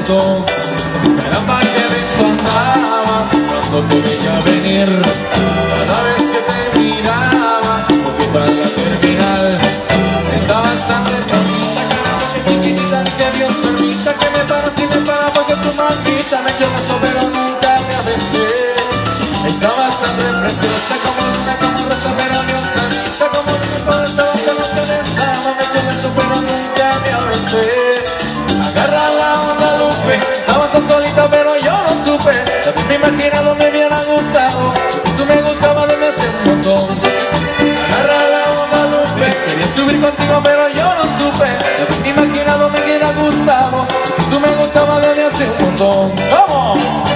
montón. Caramba, que lento andaba cuando te veía venir. Cada vez que te miraba, poquito a la terminal, estabas tan despacita, caramba, que chiquitita, ni que Dios permita que me paras y me para, porque tu maldita me echó eso, pero nunca me aventé. Estabas tan preciosa como luna, como rosa, pero ni un tantita, como mi esposa, estaba que no te besaba, me echó eso, pero nunca me aventé. Agarra la onda, Lupe, estabas tan solita, pero yo no supe. También me imaginado me hubiera gustado, tú me gustabas desde hace un montón. Agarra la onda, Lupe, quería subir contigo, pero yo no supe. También me imaginado me hubiera gustado, tú me gustabas desde hace un montón. ¡Vamos!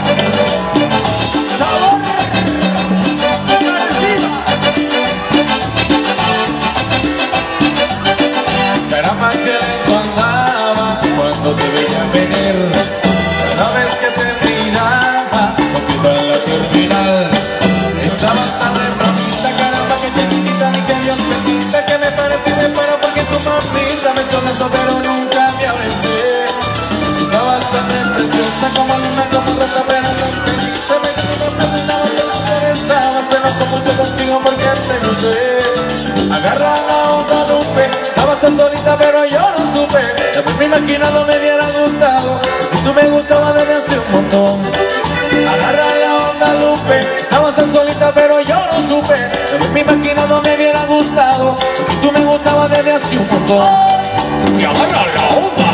Caramba, que lento andaba cuando te veía venir. Cada vez que te miraba, poquito en la terminal, estabas tan repramita, caramba, que chiquitita, ni que Dios permita que me pare y me para, porque tu mamita me echó eso, pero nunca me aventé. Estabas tan preciosa como luna, como rosa, pero no te dice, me quedó preguntado que no te estaba, se enojó mucho contigo porque te gusté. Agarra la onda, Lupe, estabas tan solita, pero yo no supe. También me imaginado me hubiera gustado, y tú me gustabas desde hace un montón. Agarra la onda, Lupe, estabas tan solita, pero yo no supe. También me imaginado me hubiera gustado, y tú me gustabas desde hace un montón. Y agarra la onda.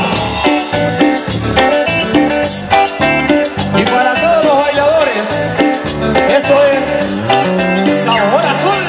Y para todos los bailadores, esto es Sabor Azul.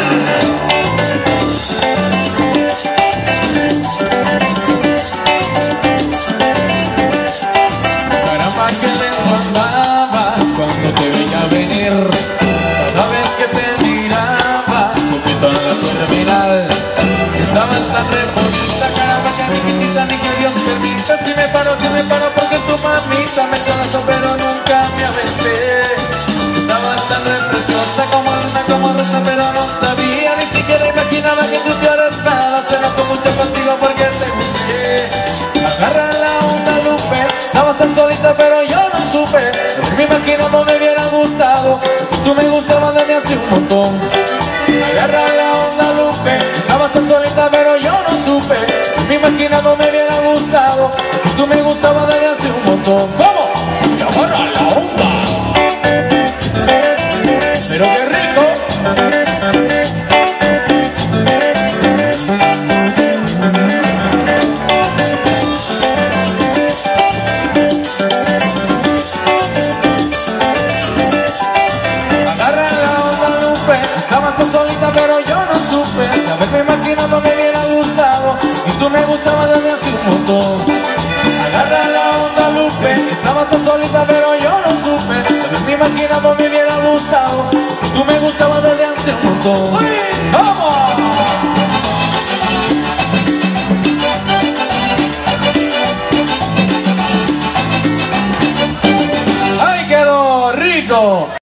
Caramba, que lento andaba cuando te veía venir. Cada vez que te miraba, poquito en la terminal, estabas tan bonita, caramba, que chiquitita, ni que Dios permita. Si me paro, porque tu mamita me echó eso, pero nunca me aventé. Estabas tan preciosa como luna, como rosa, pero no sabía, ni siquiera imaginaba que tú te arrastrabas. Se enojó mucho contigo porque te gusté. Agarra la onda, Lupe, estabas tan solita, pero yo no supe. Me imagino no me hubiera gustado, tú me gustabas desde hace un montón. Agarra la onda, Lupe, estabas tan solita, pero yo no supe. Me imagino no me hubiera gustado, tú me gustabas desde hace un montón. ¿Cómo? Y agarra la onda. Pero qué rico. Estabas tú solita, pero yo no supe. A veces me imagino no me hubiera gustado, y tú me gustabas desde hace un montón. Agarra la onda, Lupe, estabas tú solita, pero yo no supe. A veces me imagino no me hubiera gustado, y tú me gustabas desde hace un montón. ¡Uy! ¡Vamos! ¡Ay, quedó rico!